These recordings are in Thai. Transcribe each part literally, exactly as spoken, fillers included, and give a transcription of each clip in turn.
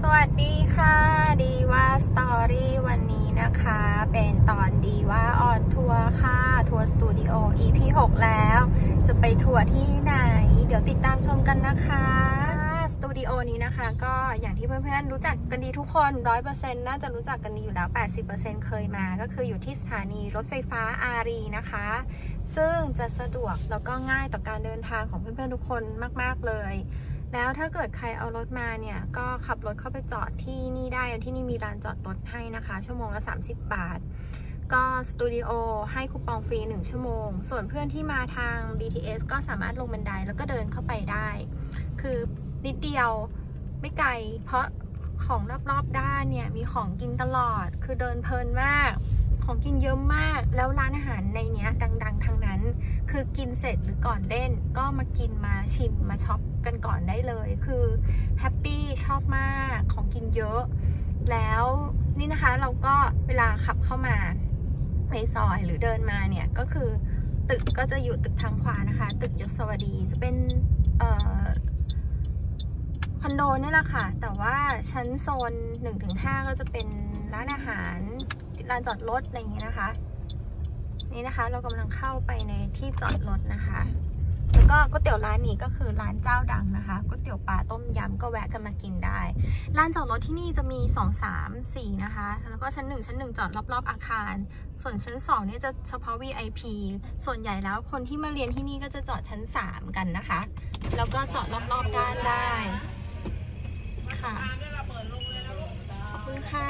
สวัสดีค่ะดีว่าสตอรี่วันนี้นะคะเป็นตอนดีว่าออนทัวร์ค่ะทัวร์สตูดิโอ อี พี หกแล้วจะไปทัวร์ที่ไหนเดี๋ยวติดตามชมกันนะคะสตูดิโอนี้นะคะก็อย่างที่เพื่อนๆรู้จักกันดีทุกคน ร้อยเปอร์เซ็นต์ น่าจะรู้จักกันดีอยู่แล้ว แปดสิบเปอร์เซ็นต์ เคยมาก็คืออยู่ที่สถานีรถไฟฟ้าอารีนะคะซึ่งจะสะดวกแล้วก็ง่ายต่อการเดินทางของเพื่อนๆทุกคนมากๆเลยแล้วถ้าเกิดใครเอารถมาเนี่ยก็ขับรถเข้าไปจอดที่นี่ได้ที่นี่มีลานจอดรถให้นะคะชั่วโมงละสามสิบบาทก็สตูดิโอให้คูปองฟรีหนึ่งชั่วโมงส่วนเพื่อนที่มาทาง บี ที เอส ก็สามารถลงบันไดแล้วก็เดินเข้าไปได้คือนิดเดียวไม่ไกลเพราะของรอบๆด้านเนี่ยมีของกินตลอดคือเดินเพลินมากของกินเยอะมากแล้วร้านอาหารในเนี้ยดังๆทั้งนั้นคือกินเสร็จหรือก่อนเล่นก็มากินมาชิมมาช็อปกันก่อนได้เลยคือแฮปปี้ชอบมากของกินเยอะแล้วนี่นะคะเราก็เวลาขับเข้ามาในซอยหรือเดินมาเนี่ยก็คือตึกก็จะอยู่ตึกทางขวานะคะตึกยศวดีจะเป็นเอ่อคอนโดนี่แหละค่ะแต่ว่าชั้นโซน หนึ่งถึงห้า ก็จะเป็นร้านอาหารลานจอดรถอะไรอย่างเงี้ยนะคะนี่นะคะเรากำลังเข้าไปในที่จอดรถนะคะแล้วก็ก๋วยเตี๋ยวร้านนี้ก็คือร้านเจ้าดังนะคะก๋วยเตี๋ยวปลาต้มยำก็แวะกันมากินได้ลานจอดรถที่นี่จะมีสอง สาม สี่นะคะแล้วก็ชั้นหนึ่งชั้นหนึ่งจอดรอบๆอาคารส่วนชั้นสองเนี่ยจะเฉพาะ วี ไอ พี ส่วนใหญ่แล้วคนที่มาเรียนที่นี่ก็จะจอดชั้นสามกันนะคะแล้วก็จอดรอบๆด้านได้ค่ะขอบคุณค่ะ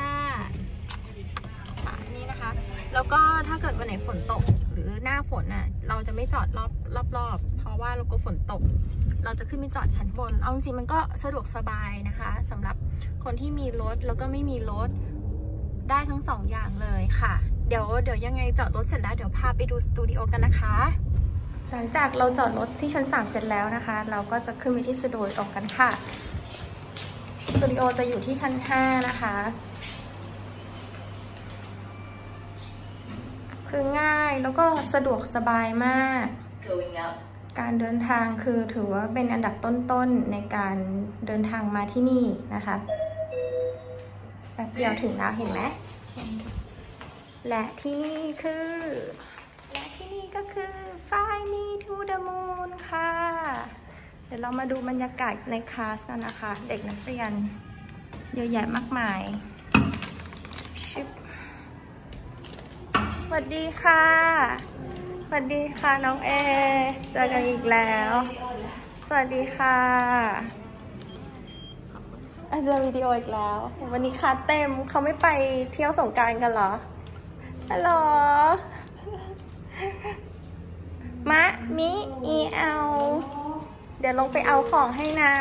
นี่นะคะแล้วก็ถ้าเกิดวันไหนฝนตกหรือหน้าฝนอ่ะเราจะไม่จอดรอบรอบๆเพราะว่าเรากลัวฝนตกเราจะขึ้นไปจอดชั้นบนเอาจริงๆมันก็สะดวกสบายนะคะสำหรับคนที่มีรถแล้วก็ไม่มีรถได้ทั้งสองอย่างเลยค่ะเดี๋ยวเดี๋ยวยังไงจอดรถเสร็จแล้วเดี๋ยวพาไปดูสตูดิโอกันนะคะหลังจากเราจอดรถที่ชั้นสามเสร็จแล้วนะคะเราก็จะขึ้นไปที่สตูดิโอกันค่ะสตูดิโอจะอยู่ที่ชั้นห้านะคะคือง่ายแล้วก็สะดวกสบายมากการเดินทางคือถือว่าเป็นอันดับต้นๆในการเดินทางมาที่นี่นะคะแป๊บเดียวถึงแล้วเห็นไหมและที่นี่คือและที่นี่ก็คือ Fly Me to the Moon ค่ะเดี๋ยวเรามาดูบรรยากาศในคลาสกันนะคะเด็กนักเรียนเยอะแยะมากมายสวัสดีค่ะสวัสดีค่ะน้องเอเจอกันอีกแล้วสวัสดีค่ะเจอวิดีโออีกแล้ววันนี้ค่ะเต็มเขาไม่ไปเที่ยวสงกรานต์กันเหรอฮัลโหลมะมิอีเอาเดี๋ยวลงไปเอาของให้นะ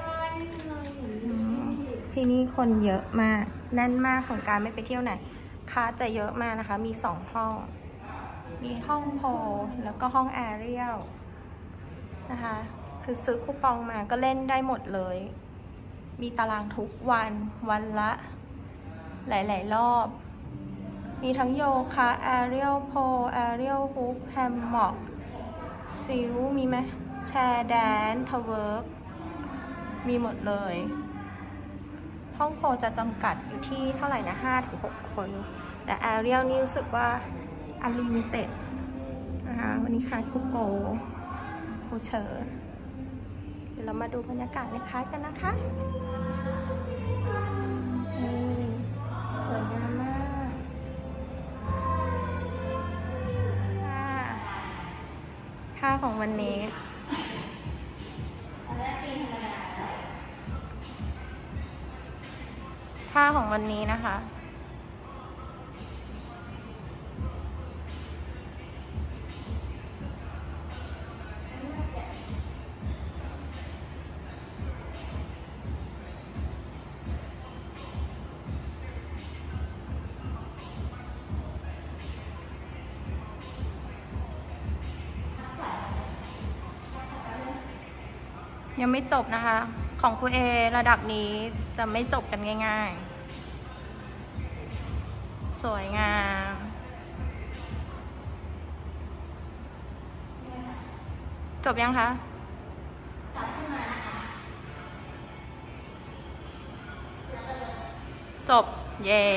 ที่นี่คนเยอะมากแน่นมากสงกรานต์ไม่ไปเที่ยวไหนคลาสจะเยอะมากนะคะมีสองห้องมีห้องโพลแล้วก็ห้องแอเรียลนะคะคือซื้อคูปองมาก็เล่นได้หมดเลยมีตารางทุกวันวันละหลายๆรอบมีทั้งโยคะแอเรียลโพลแอเรียลฮุกแฮมม็อกซิลมีไหมแชร์แดนทเวิร์กมีหมดเลยห้องโพลจะจำกัดอยู่ที่เท่าไหร่นะ ห้าถึงหก คนแต่แอเรียลนี่รู้สึกว่าอันลิมิเต็ดนะคะวันนี้คลาสคุโกโคเชอร์เดี๋ยวเรามาดูบรรยากาศในคลาสกันนะคะสวยงามมากท่าของวันนี้ท่าของวันนี้นะคะยังไม่จบนะคะของครูเอระดับนี้จะไม่จบกันง่ายๆสวยงามจบยังคะเจบเย่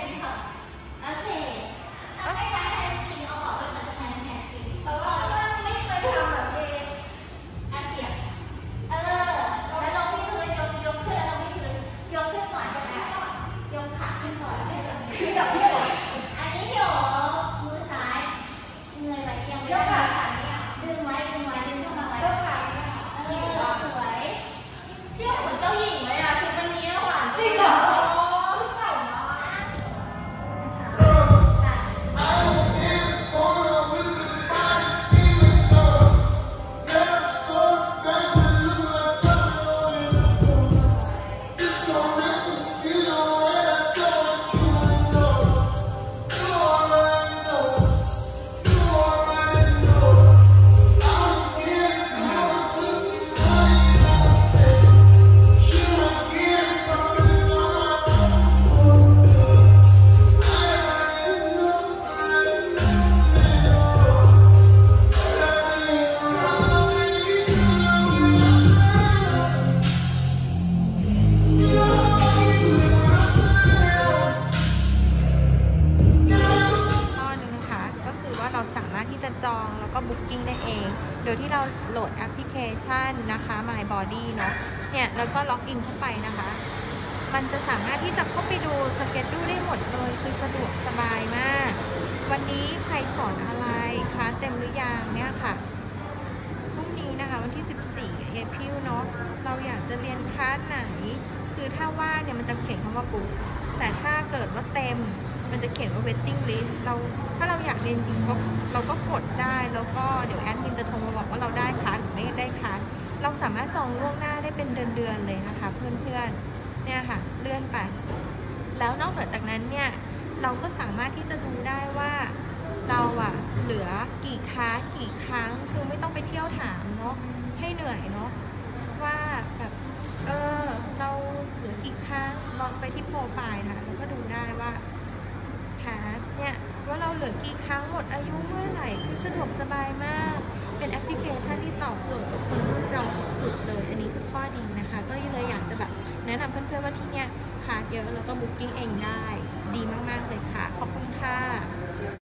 จองแล้วก็บุ๊กกิ้งได้เองโดยที่เราโหลดแอปพลิเคชันนะคะ My Body เนาะเนี่ยแล้วก็ล็อกอินเข้าไปนะคะมันจะสามารถที่จะเข้าไปดูสเก็ตดูได้หมดเลยคือสะดวกสบายมากวันนี้ใครสอนอะไรคะเต็มหรือยังเนี่ยค่ะพรุ่งนี้นะคะวันที่สิบสี่เอพริลเนาะเราอยากจะเรียนคลาสไหนคือถ้าว่างเนี่ยมันจะเขียนคำว่าบุ๊กแต่ถ้าเกิดว่าเต็มมันจะเขียนว่า waiting list เราถ้าเราอยากเรียนจริงก็เราก็กดได้แล้วก็เดี๋ยวแอดมินจะโทรมาบอกว่าเราได้คลาสหรือไม่ได้คลาสเราสามารถจองล่วงหน้าได้เป็นเดือนๆเลยนะคะเพื่อนๆเนี่ยค่ะเลื่อนไปแล้วนอกเหนือจากนั้นเนี่ยเราก็สามารถที่จะดูได้ว่าเราอะเหลือกี่คลาสกี่ครั้งคือไม่ต้องไปเที่ยวถามเนาะให้เหนื่อยเนาะว่าแบบเออเราเหลือกี่ครั้งลองไปที่โปรไฟล์นะแล้วก็ดูได้ว่าเนี่ยว่าเราเหลือกี่ครั้งหมดอายุเมื่อไหร่คือสะดวกสบายมากเป็นแอปพลิเคชันที่ตอบโจทย์กับคนรุ่นเราสุดๆเลยอันนี้คือข้อดีนะคะก็เลยอยากจะแบบแนะนำเพื่อนๆว่าที่เนี้ยคลาสเยอะแล้วก็บุ๊กิ้งเองได้ดีมากๆเลยค่ะขอบคุณค่ะ